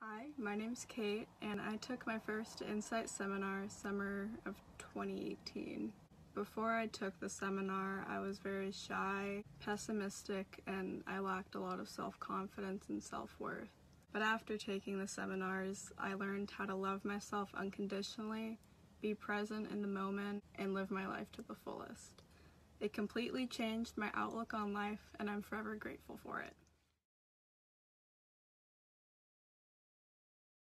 Hi, my name's Kate, and I took my first Insight seminar summer of 2018. Before I took the seminar, I was very shy, pessimistic, and I lacked a lot of self-confidence and self-worth. But after taking the seminars, I learned how to love myself unconditionally, be present in the moment, and live my life to the fullest. It completely changed my outlook on life, and I'm forever grateful for it.